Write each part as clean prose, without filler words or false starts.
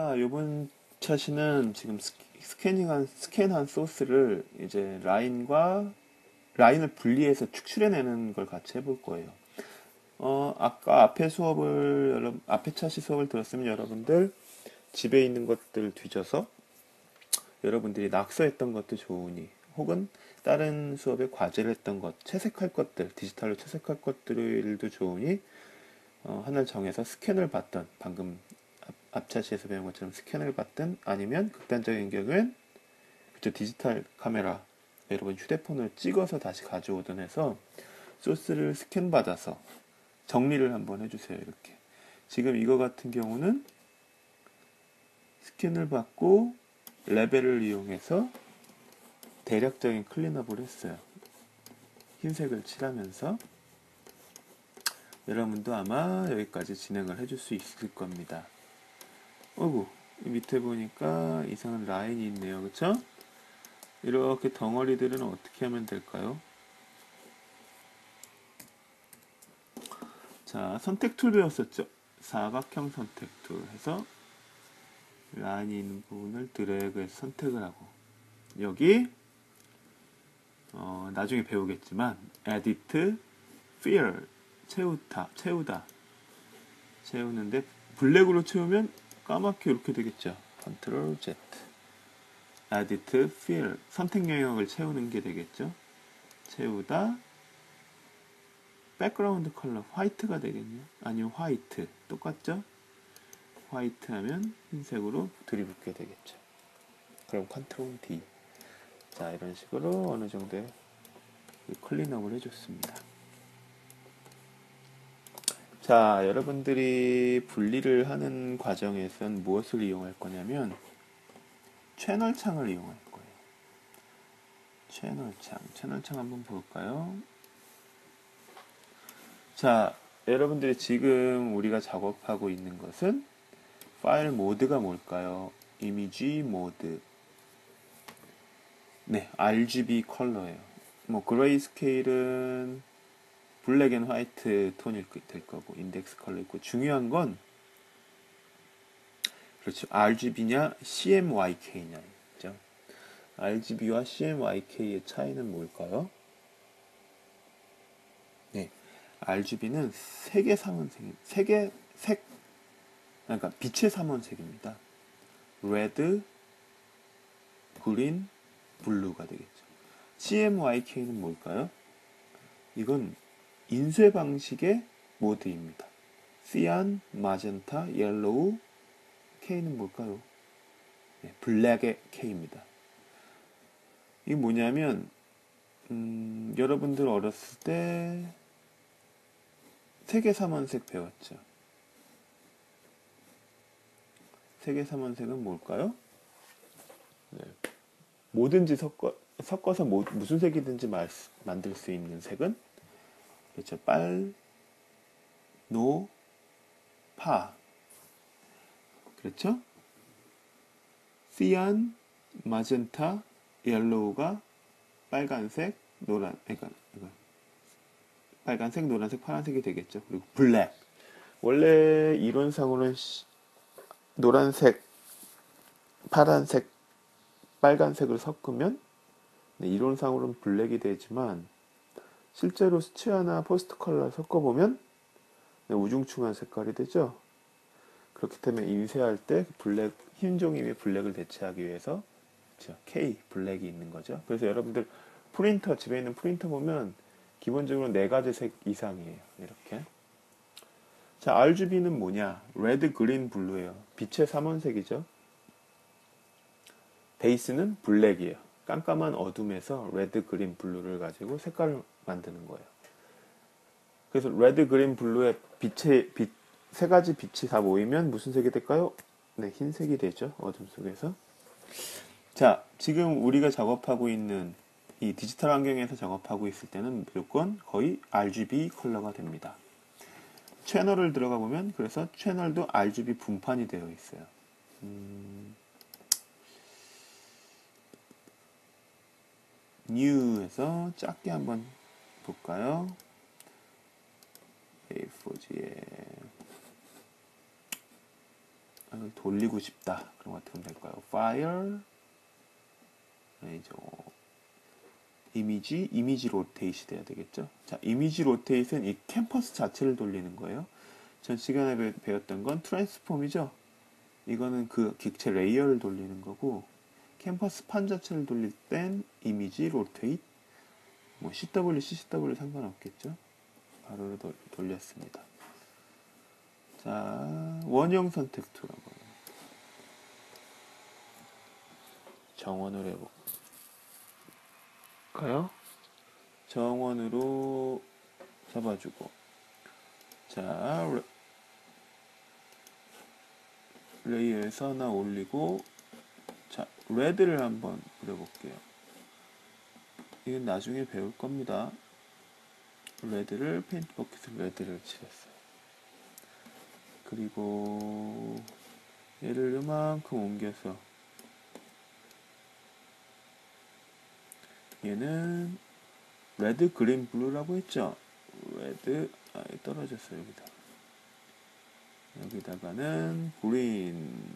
요번 차시는 지금 스캔한 소스를 이제 라인을 분리해서 축출해내는 걸 같이 해볼 거예요. 아까 앞에 차시 수업을 들었으면 여러분들 집에 있는 것들 뒤져서 여러분들이 낙서했던 것도 좋으니, 혹은 다른 수업에 과제를 했던 것, 채색할 것들, 디지털로 채색할 것들도 좋으니, 하나를 정해서 스캔을 받던, 방금 앞차시에서 배운 것처럼 스캔을 받든, 아니면 극단적인 경우엔 그쵸, 디지털 카메라, 여러분 휴대폰을 찍어서 다시 가져오든 해서 소스를 스캔 받아서 정리를 한번 해주세요. 이렇게 지금 이거 같은 경우는 스캔을 받고 레벨을 이용해서 대략적인 클린업을 했어요. 흰색을 칠하면서. 여러분도 아마 여기까지 진행을 해줄 수 있을 겁니다. 어구, 밑에 보니까 이상한 라인이 있네요. 그쵸? 이렇게 덩어리들은 어떻게 하면 될까요? 자, 선택 툴 배웠었죠? 사각형 선택 툴 해서 라인이 있는 부분을 드래그해서 선택을 하고, 여기 나중에 배우겠지만 edit, fill, 채우는데 블랙으로 채우면 까맣게 이렇게 되겠죠. Ctrl Z, edit, fill, 선택 영역을 채우는 게 되겠죠. 채우다, 백그라운드 컬러 화이트가 되겠네요. 아니면 화이트, 똑같죠? 화이트 하면 흰색으로 들이붓게 되겠죠. 그럼 Ctrl D. 자, 이런 식으로 어느 정도의 클린업을 해줬습니다. 자, 여러분들이 분리를 하는 과정에선 무엇을 이용할 거냐면 채널 창을 이용할 거예요. 채널 창 한번 볼까요? 자, 여러분들이 지금 우리가 작업하고 있는 것은 파일 모드가 뭘까요? 이미지 모드. 네, RGB 컬러예요. 뭐 그레이 스케일은 블랙 앤 화이트 톤이 될 거고, 인덱스 컬러 있고, 중요한 건 그렇죠. RGB냐 CMYK냐 죠. RGB와 CMYK의 차이는 뭘까요? 네, RGB는 색의 삼원색, 그러니까 빛의 삼원색입니다. 레드, 그린, 블루가 되겠죠. CMYK는 뭘까요? 이건 인쇄 방식의 모드입니다. 시안, 마젠타, 옐로우, K는 뭘까요? 네, 블랙의 K입니다. 이게 뭐냐면 여러분들 어렸을 때 세계삼원색 배웠죠. 세계삼원색은 뭘까요? 네. 뭐든지 섞어서 무슨 색이든지 만들 수 있는 색은 그렇죠. 빨, 노, 파. 그렇죠? 시안, 마젠타, 옐로우가 빨간색, 빨간색, 노란색, 파란색이 되겠죠. 그리고 블랙. 원래 이론상으로는 노란색, 파란색, 빨간색을 섞으면 이론상으로는 블랙이 되지만 실제로 스치아나 포스트 컬러 섞어보면 우중충한 색깔이 되죠. 그렇기 때문에 인쇄할 때 블랙, 흰 종이 위에 블랙을 대체하기 위해서 그렇죠? K, 블랙이 있는 거죠. 그래서 여러분들 프린터, 집에 있는 프린터 보면 기본적으로 4가지 색 이상이에요. 이렇게. 자, RGB는 뭐냐? 레드, 그린, 블루예요. 빛의 삼원색이죠. 베이스는 블랙이에요. 깜깜한 어둠에서 레드, 그린, 블루를 가지고 색깔을 만드는 거예요. 그래서 레드, 그린, 블루의 세 가지 빛이 다 모이면 무슨 색이 될까요? 네, 흰색이 되죠. 어둠 속에서. 자, 지금 우리가 작업하고 있는 이 디지털 환경에서 작업하고 있을 때는 무조건 거의 RGB 컬러가 됩니다. 채널을 들어가 보면 그래서 채널도 RGB 분판이 되어 있어요. New에서 작게 한번 볼까요? A4G에 이걸 돌리고 싶다. 그럼 어떻게 하면 될까요? 파일, 이미지 로테이트 돼야 되겠죠? 자, 이미지 로테이트는 이 캠퍼스 자체를 돌리는 거예요. 전 시간에 배웠던 건 트랜스폼이죠. 이거는 그 객체 레이어를 돌리는 거고, 캠퍼스 판 자체를 돌릴 땐 이미지 로테이트, 뭐 CW, CCW 상관없겠죠? 바로 돌렸습니다. 자, 원형 선택 툴 한번 정원을 해볼까요? 정원으로 잡아주고, 자, 레이어에서 하나 올리고, 자, 레드를 한번 그려볼게요. 이건 나중에 배울 겁니다. 레드를, 페인트 버킷을 레드를 칠했어요. 그리고 얘를 이만큼 옮겨서 얘는 레드, 그린, 블루라고 했죠? 레드, 떨어졌어요, 여기다. 여기다가는 그린,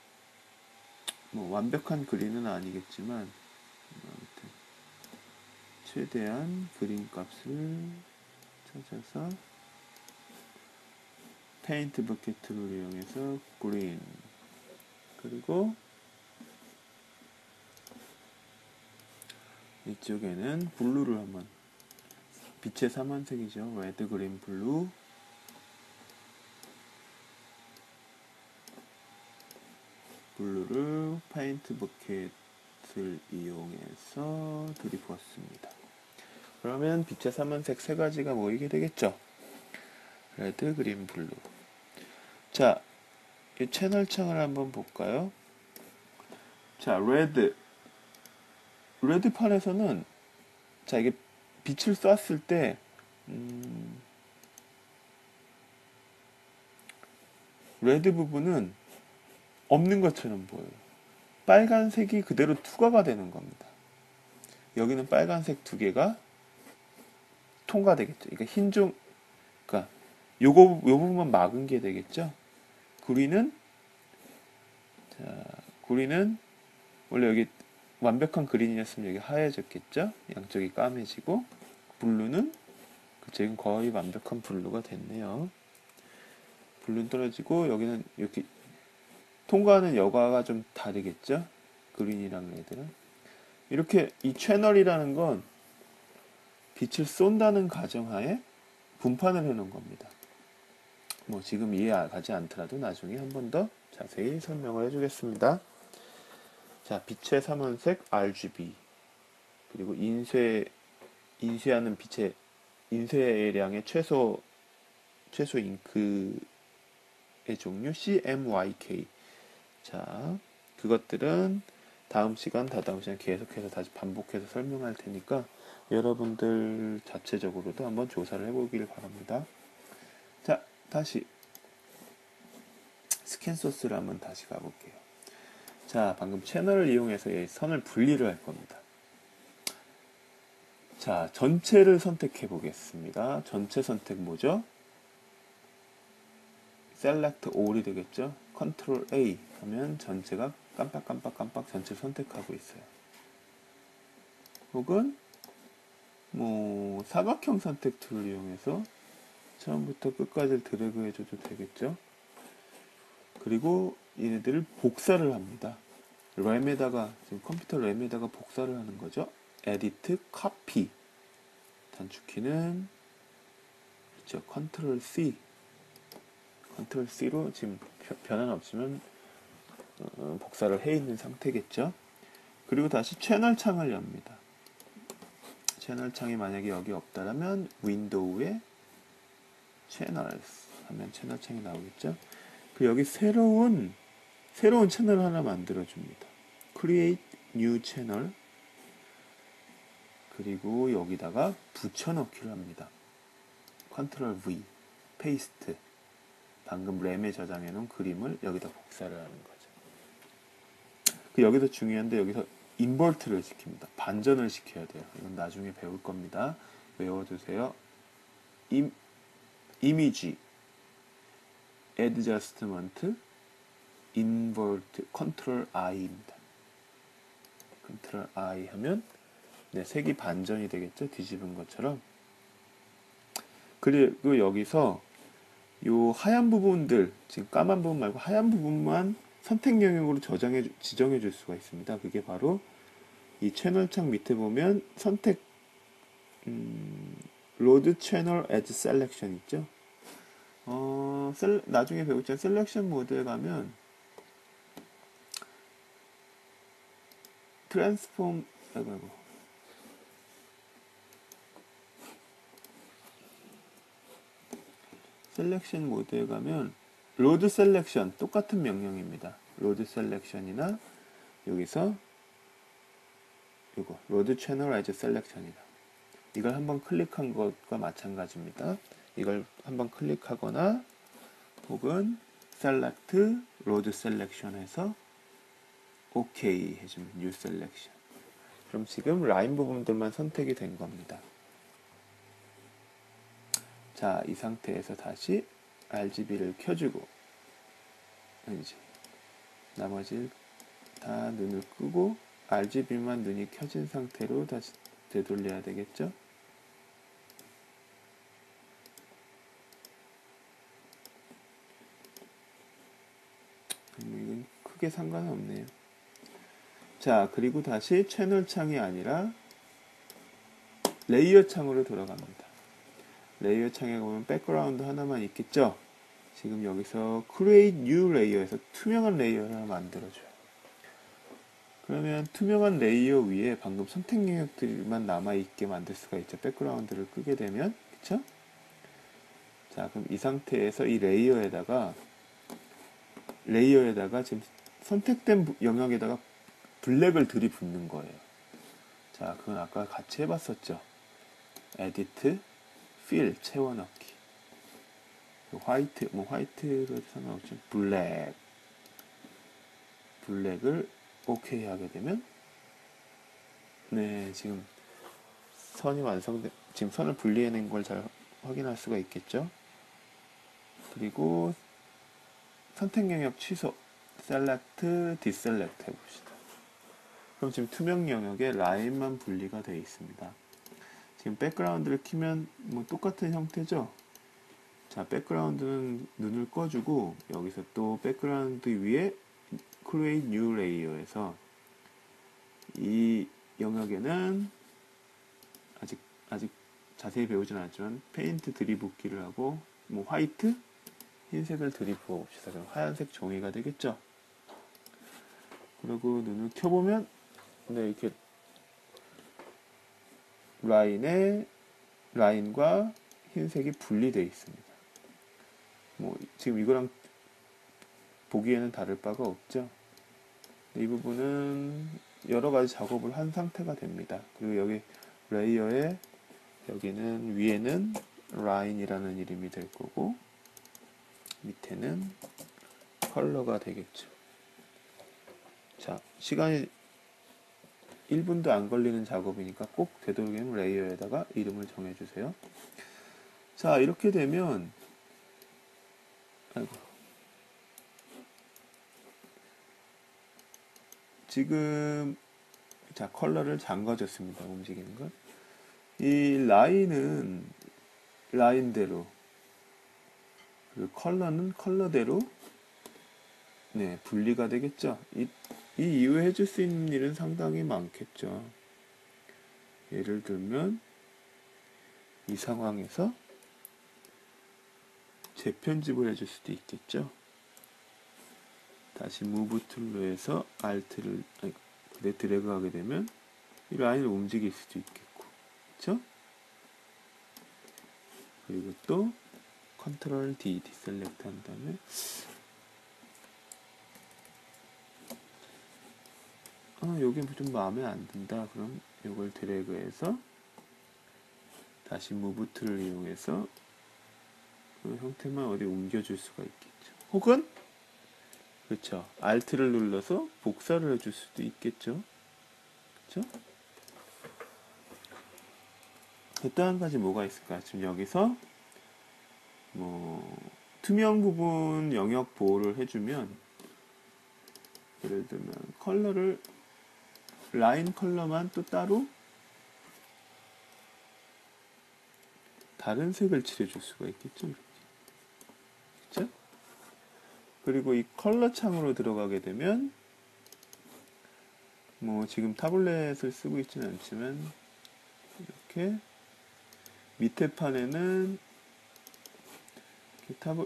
뭐 완벽한 그린은 아니겠지만 아무튼 최대한 그린 값을 찾아서 페인트 버킷을 이용해서 그린, 그리고 이쪽에는 블루를 한번, 빛의 3원색이죠. 레드, 그린, 블루. 블루를 페인트 버킷을 이용해서 들이부었습니다. 그러면 빛의 3원색 세 가지가 모이게 되겠죠. 레드, 그린, 블루. 자, 이 채널 창을 한번 볼까요? 자, 레드 판에서는, 자, 이게 빛을 쐈을 때, 레드 부분은 없는 것처럼 보여요. 빨간색이 그대로 투과가 되는 겁니다. 여기는 빨간색 두 개가 통과되겠죠. 그러니까 그러니까 요 부분만 막은 게 되겠죠. 구리는 원래 여기 완벽한 그린이었으면 여기 하얘졌겠죠. 양쪽이 까매지고, 블루는 지금 거의 완벽한 블루가 됐네요. 블루는 떨어지고, 여기는 이렇게 통과하는 여과가 좀 다르겠죠. 그린이랑 레드는. 이렇게 이 채널이라는 건 빛을 쏜다는 가정하에 분판을 해놓은 겁니다. 뭐 지금 이해가지 않더라도 나중에 한 번 더 자세히 설명을 해주겠습니다. 자, 빛의 3원색 RGB, 그리고 인쇄하는 빛의 인쇄량의 최소 잉크의 종류 CMYK. 자, 그것들은 다음 시간, 다다음 시간 계속해서 다시 반복해서 설명할 테니까 여러분들 자체적으로도 한번 조사를 해보길 바랍니다. 자, 다시 스캔 소스를 한번 다시 가볼게요. 자, 방금 채널을 이용해서 이 선을 분리를 할 겁니다. 자, 전체를 선택해 보겠습니다. 전체 선택 뭐죠? Select All이 되겠죠? Ctrl A 하면 전체가 깜빡 전체 선택하고 있어요. 혹은 뭐 사각형 선택 툴을 이용해서 처음부터 끝까지 드래그 해줘도 되겠죠? 그리고 얘네들을 복사를 합니다. 램에다가, 지금 컴퓨터 램에다가 복사를 하는 거죠. Edit, Copy. 단축키는 그렇죠. Ctrl C. Ctrl C로 지금 변화는 없지만 복사를 해 있는 상태겠죠. 그리고 다시 채널 창을 엽니다. 채널 창이 만약에 여기 없다라면 윈도우에 채널스 하면 채널 창이 나오겠죠. 그 여기 새로운 채널 하나 만들어 줍니다. Create New Channel. 그리고 여기다가 붙여넣기를 합니다. Ctrl V, 페이스트. 방금 램에 저장해 놓은 그림을 여기다 복사를 하는 거죠. 여기서 중요한데, 여기서 인버트를 시킵니다. 반전을 시켜야 돼요. 이건 나중에 배울 겁니다. 외워두세요. 이미지, adjustment, invert 컨트롤 I입니다. 컨트롤 I 하면 네, 색이 반전이 되겠죠. 뒤집은 것처럼. 그리고 여기서 요 하얀 부분들, 지금 까만 부분 말고 하얀 부분만 선택 영역으로 지정해 줄 수가 있습니다. 그게 바로 이 채널창 밑에 보면 선택 로드 채널 as 셀렉션 있죠. 나중에 배우자 셀렉션 모드에 가면 트랜스폼 셀렉션 모드에 가면 로드 셀렉션 똑같은 명령입니다. 로드 셀렉션이나 여기서 이거 로드 채널 as 셀렉션이다. 이걸 한번 클릭한 것과 마찬가지입니다. 이걸 한번 클릭하거나 혹은 select 로드 셀렉션에서 OK 해주면 new selection. 그럼 지금 라인 부분들만 선택이 된 겁니다. 자, 이 상태에서 다시 RGB를 켜주고 이제 나머지 다 눈을 끄고 RGB만 눈이 켜진 상태로 다시 되돌려야 되겠죠? 이건 크게 상관은 없네요. 자, 그리고 다시 채널 창이 아니라 레이어 창으로 돌아갑니다. 레이어 창에 보면 백그라운드 하나만 있겠죠? 지금 여기서 Create New Layer에서 투명한 레이어를 하나 만들어줘요. 그러면 투명한 레이어 위에 방금 선택 영역들만 남아있게 만들 수가 있죠. 백그라운드를 끄게 되면. 그쵸? 자, 그럼 이 상태에서 이 레이어에다가 지금 선택된 영역에다가 블랙을 들이붓는 거예요. 자, 그건 아까 같이 해봤었죠. Edit, Fill, 채워넣기. 화이트, 화이트로 상관없죠. 블랙을 OK 하게 되면, 네, 지금 선이 지금 선을 분리해낸 걸 잘 확인할 수가 있겠죠. 그리고 선택 영역 취소, Select, Deselect 해봅시다. 그럼 지금 투명 영역에 라인만 분리가 되어 있습니다. 지금 백그라운드를 키면 뭐 똑같은 형태죠. 자, 백그라운드는 눈을 꺼주고 여기서 또 백그라운드 위에 Create New Layer에서 이 영역에는 아직 자세히 배우진 않았지만 페인트 들이붓기를 하고 뭐 화이트, 흰색을 들이부어 봅시다. 그럼 하얀색 종이가 되겠죠. 그리고 눈을 켜보면 네, 이렇게 라인과 흰색이 분리되어 있습니다. 뭐 지금 이거랑 보기에는 다를 바가 없죠. 이 부분은 여러 가지 작업을 한 상태가 됩니다. 그리고 여기 레이어에 여기는 위에는 라인이라는 이름이 될 거고 밑에는 컬러가 되겠죠. 자, 시간이 1분도 안 걸리는 작업이니까 꼭 되도록이면 레이어에다가 이름을 정해주세요. 자, 이렇게 되면 지금 자, 컬러를 잠가줬습니다. 움직이는 걸. 이 라인은 라인대로 그리고 컬러는 컬러대로 네, 분리가 되겠죠. 이 이후에 해줄 수 있는 일은 상당히 많겠죠. 예를 들면 이 상황에서 재편집을 해줄 수도 있겠죠. 다시 무브 툴로 해서 Alt를 드래그 하게 되면 이 라인을 움직일 수도 있겠고, 그쵸? 그리고 또 컨트롤 D, 디셀렉트 한 다음에 여기 좀 마음에 안 든다. 그럼 이걸 드래그해서 다시 무브 툴을 이용해서 그 형태만 어디 옮겨줄 수가 있겠죠. 혹은 그렇죠. Alt를 눌러서 복사를 해줄 수도 있겠죠. 그렇죠? 또 한 가지 뭐가 있을까? 지금 여기서 뭐 투명 부분 영역 보호를 해주면 예를 들면 컬러를 라인 컬러만 또 따로 다른 색을 칠해줄 수가 있겠죠. 이렇게. 그쵸? 그리고 이 컬러 창으로 들어가게 되면 뭐 지금 타블렛을 쓰고 있지는 않지만 이렇게 밑에 판에는 이렇게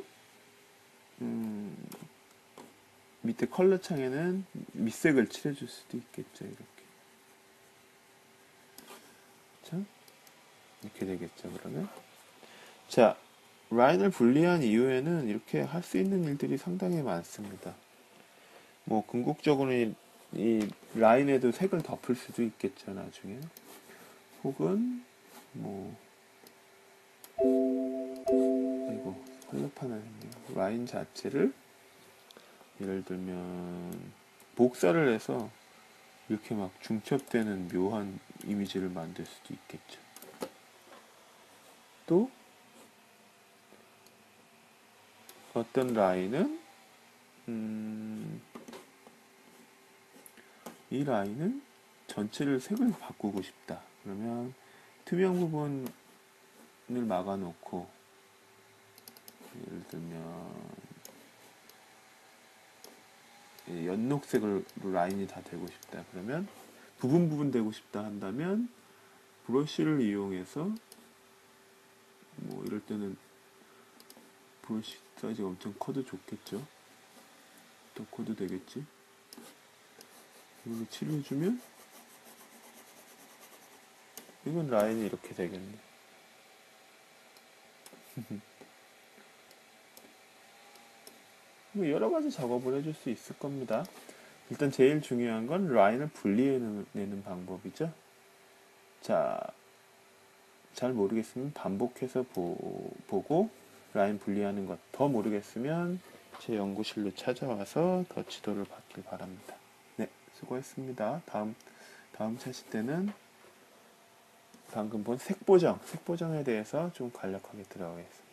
밑에 컬러 창에는 밑색을 칠해줄 수도 있겠죠. 이렇게. 그쵸? 이렇게 되겠죠. 그러면 자, 라인을 분리한 이후에는 이렇게 할 수 있는 일들이 상당히 많습니다. 뭐 궁극적으로 이 라인에도 색을 덮을 수도 있겠죠. 나중에. 혹은 뭐 이거 컬러판을 라인 자체를 예를 들면 복사를 해서 이렇게 막 중첩되는 묘한 이미지를 만들 수도 있겠죠. 또 어떤 라인은 이 라인은 전체를 색을 바꾸고 싶다. 그러면 투명 부분을 막아놓고 예를 들면 연녹색으로 라인이 다 되고 싶다. 그러면 부분 되고 싶다 한다면 브러쉬를 이용해서 뭐 이럴 때는 브러쉬 사이즈가 엄청 커도 좋겠죠. 더 커도 되겠지. 이걸로 칠해주면 이건 라인이 이렇게 되겠네. 뭐 여러 가지 작업을 해줄 수 있을 겁니다. 일단 제일 중요한 건 라인을 분리해내는 방법이죠. 자, 잘 모르겠으면 반복해서 보고 라인 분리하는 것 더 모르겠으면 제 연구실로 찾아와서 더 지도를 받길 바랍니다. 네, 수고했습니다. 다음 차시 때는 방금 본 색보정에 대해서 좀 간략하게 들어가겠습니다.